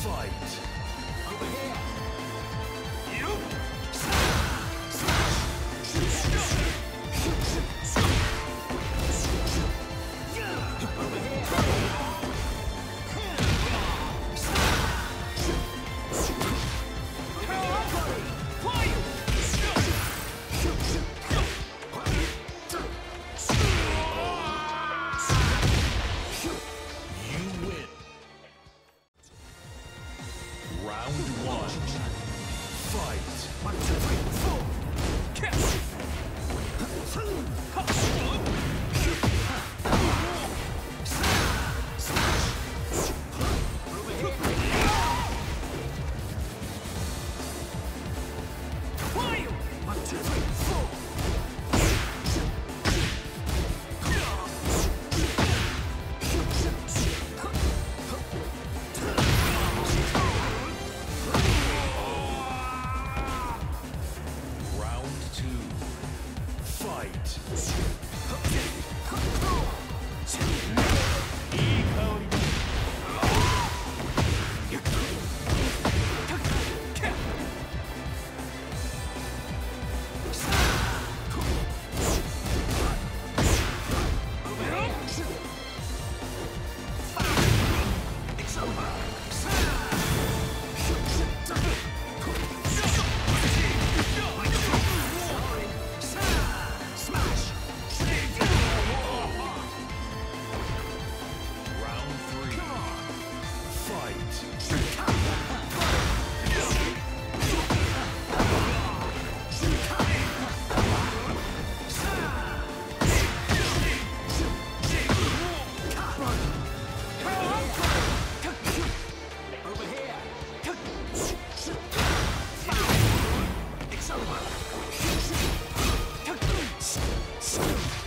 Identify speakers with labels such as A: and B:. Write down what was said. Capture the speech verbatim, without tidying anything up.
A: Fight!
B: Over here!
A: You!
B: Over here!
A: You win. Round one. Fight.
B: One, two, three, four! Over here! One, two, three, four!
A: Round two. Fight. いい香りだ。
B: It's over!
A: Round three. Fight.
B: Over here! It's over!